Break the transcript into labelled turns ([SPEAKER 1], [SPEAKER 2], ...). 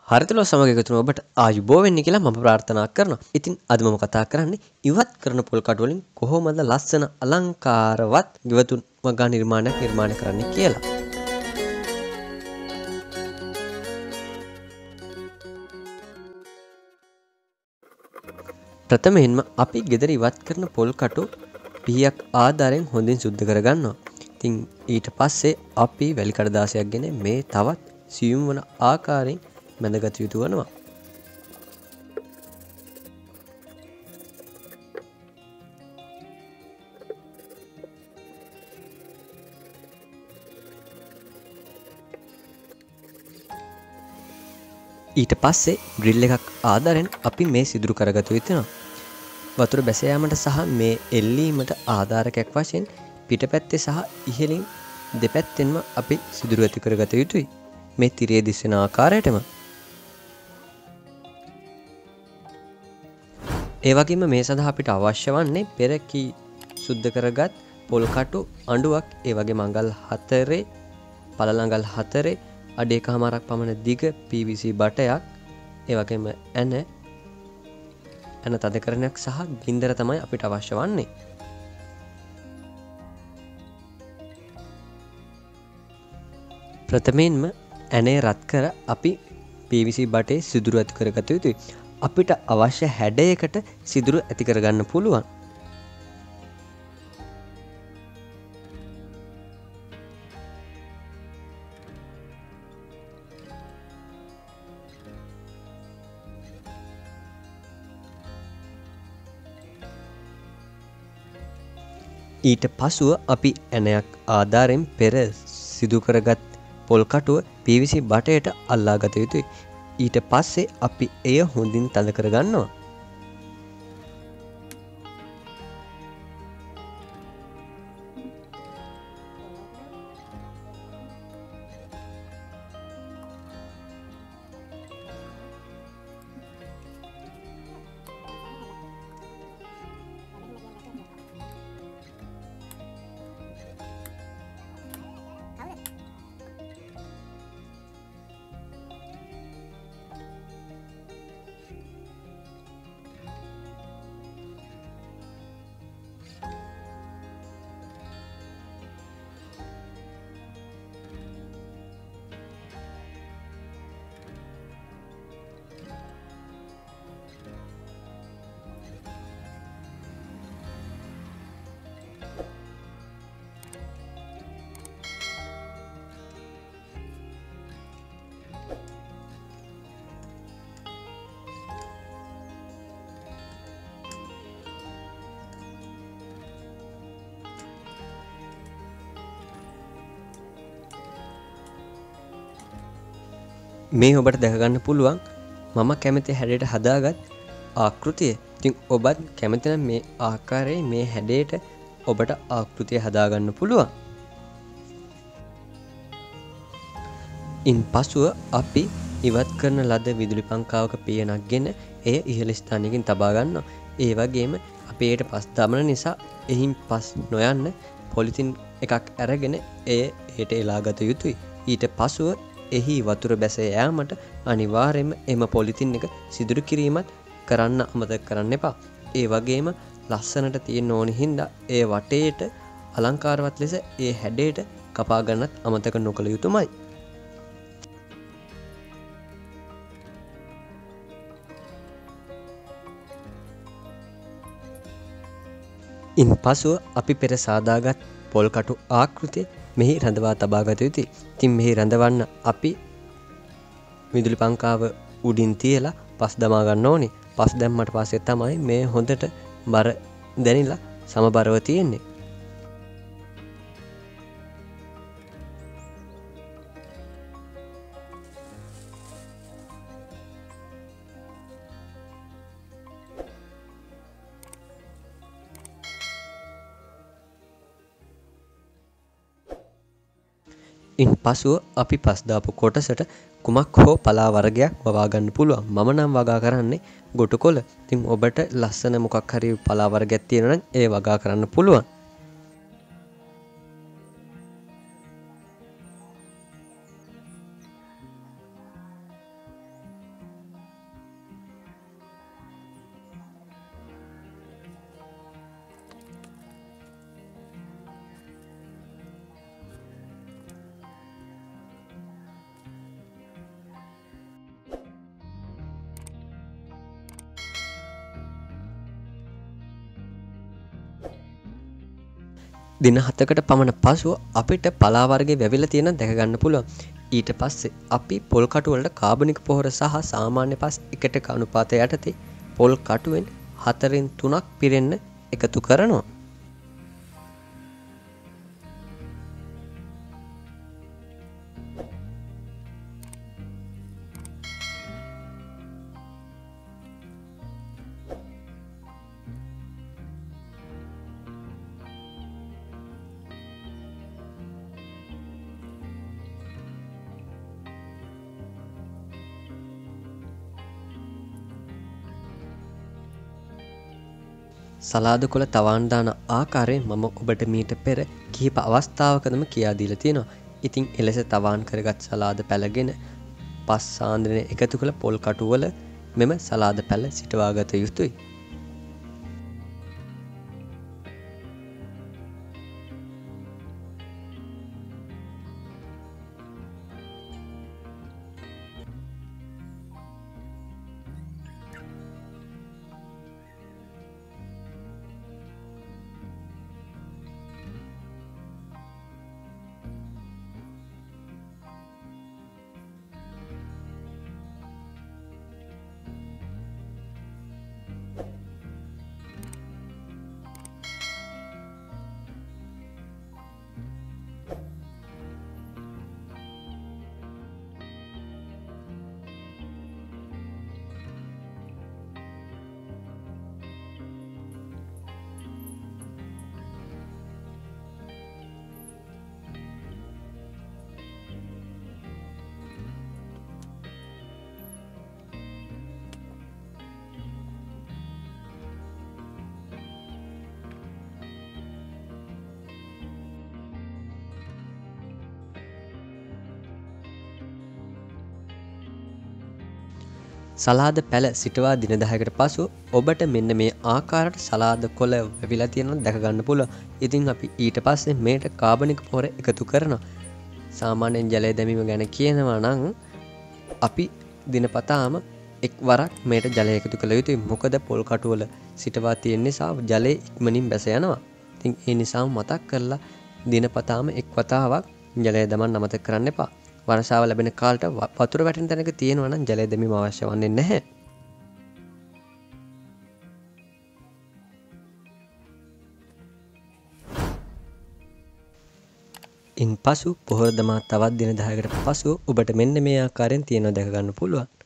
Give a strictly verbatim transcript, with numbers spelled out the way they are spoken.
[SPEAKER 1] හරිතලෝ සමග එකතු වෙන ඔබට ආයුබෝවන් වෙන්න කියලා මම ප්‍රාර්ථනා කරනවා. ඉතින් අද මම කතා කරන්නේ ඉවත් කරන පොල් කටු වලින් කොහොමද ලස්සන අලංකාරවත් ගෙවතුන් වගා නිර්මාණයක් නිර්මාණය කරන්න කියලා. ප්‍රථමයෙන්ම අපි ගෙදර ඉවත් කරන පොල් කටු පිහියක් ආධාරයෙන් හොඳින් සුද්ධ කරගන්නවා. ඉතින් ඊට පස්සේ අපි වැලි කඩදාසියක් ගෙන මේ තවත් සියුම් වන ආකාරයෙන් මැදගත යුතු වනවා. ඊට පස්සේ ඩ්‍රිල් එකක් ආධාරයෙන් අපි මේ සිදුරු කරගත යුතුනවා. වතුර බැස යාමට සහ මේ එල්ලීමට ආධාරකයක් වශයෙන් පිටපැත්තේ සහ ඉහළින් දෙපැත්තෙන්ම අපි සිදුරු ඇති කරගත යුතුයි. මේ තිරයේ දිස්වෙන ආකාරයටම. ඒ වගේම මේ සඳහා අපිට අවශ්‍ය වන්නේ පෙර කී සුද්ධ කරගත් පොල් කටු අඬුවක්, ඒ වගේම අඟල් හතරේ පළලඟල් හතරේ අඩ එකමාරක් පමණ දිග පී වී සී බටයක්, ඒ වගේම ඇන ඇන තදකරණයක් සහ ගින්දර තමයි අපිට අවශ්‍ය වන්නේ. ප්‍රථමයෙන්ම ඇනේ රත් කර අපි පී වී සී බටේ සිදුරු ඇති කරගත යුතුයි. අපිට අවශ්‍ය හැඩයකට සිදුරු ඇති කරගන්න පුළුවන්. ඊට පසුව අපි ඇනයක් ආධාරයෙන් පෙර සිදු කරගත් පොල් කටුව පී වී සී බටයට අල්ලා ගත යුතුයි. ඊට පස්සේ අපි එය හොඳින් තද කරගන්නවා. මේ ඔබට දැකගන්න පුළුවන් මම කැමති හැඩයට හදාගත් ආකෘතිය. ඉතින් ඔබත් කැමති නම් මේ ආකාරයේ මේ හැඩයට ඔබට ආකෘතිය හදාගන්න පුළුවන්. ඉන්පසුව අපි ඉවත් කරන ලද විදුලි පංකාවක පියනක් ගෙන එය ඉහළ ස්ථානයකින් තබා ගන්නවා. ඒ වගේම අපි ඒට පස් දමන නිසා එහින් පස් නොයන්න පොලිතින් එකක් අරගෙන එය ඒට එලා ගත යුතුයි. ඊට පසුව එහි වතුර බැස යාමට අනිවාර්යයෙන්ම එම පොලිතින් එක සිදුරු කිරීමත් කරන්න අමතක කරන්න එපා. ඒ වගේම ලස්සනට තියෙන්න ඕනි හින්දා ඒ වටේට අලංකාරවත් ලෙස ඒ හැඩයට කපා ගන්නත් අමතක නොකළ යුතුමයි. ඉන්පසුව අපි පෙර සාදාගත් පොල් කටු ආකෘතිය මෙහි රඳවා තබා ගත යුතුයි. ඉතින් මෙහි රඳවන්න අපි විදුලි පංකාව උඩින් තියලා පස් දමා ගන්න ඕනේ. පස් දැම්මට පස්සේ තමයි මේ හොඳට බර දැනිලා සමබරව තියෙන්නේ. ඉන් පසුව අපි පස් දාපු කොටසට කුමක් හෝ පලා වර්ගයක් වවා ගන්න පුළුවන්. මම නම් වගා කරන්නේ ගොටු කොළ. ඉතින් ඔබට ලස්සන මොකක් හරි පලා වර්ගයක් තියෙනවා නම් ඒ වගා කරන්න පුළුවන්. දින හතකට පමණ පසුව අපිට පලා වර්ගයේ වැවිලා තියෙන දැක ගන්න පුළුවන්. ඊට පස්සේ අපි පොල් කටු වලට කාබනික පොහොර සහ සාමාන්‍ය පස් එකට එක අනුපාතය යටතේ පොල් කටුවෙන් හතරෙන් තුනක් පිරෙන්න එකතු කරනවා. සලාද කොළ තවාන් දාන ආකාරය මම ඔබට මීට පෙර කිහිප අවස්ථාවකදම කියා දීලා තියෙනවා. ඉතින් එලෙස තවාන් කරගත් සලාද පැලගෙන පස් සාන්ද්‍රණය එකතු කළ පොල් කටු වල මෙම සලාද පැල සිටවා ගත යුතුයි. සලාද පැල සිටවා දින දහයකට පසු ඔබට මෙන්න මේ ආකාරයට සලාද කොළ වැවිලා තියෙනවා දැක ගන්න පුළුවන්. ඉතින් අපි ඊට පස්සේ මේට කාබනික පොහොර එකතු කරනවා. සාමාන්‍යයෙන් ජලය දැමීම ගැන කියනවා නම් අපි දිනපතාම එක් වරක් මේට ජලය එකතු කළ යුතුයි. මොකද පොල් කටු වල සිටවා තියෙන නිසා ජලය ඉක්මනින් බැස යනවා. ඉතින් ඒ නිසා මතක් කරලා දිනපතාම එක් වතාවක් ජලය දමන්න අමතක කරන්න එපා. වර්ෂාව ලැබෙන කාලට වතුර වැටෙන තැනක තියෙනවා නම් ජලය දැමීම අවශ්‍ය වන්නේ නැහැ. ඉන් පසු පොහොර දමා තවත් දින දහයකට පසු ඔබට මෙන්න මේ ආකාරයෙන් තියෙනවා දැක ගන්න පුළුවන්.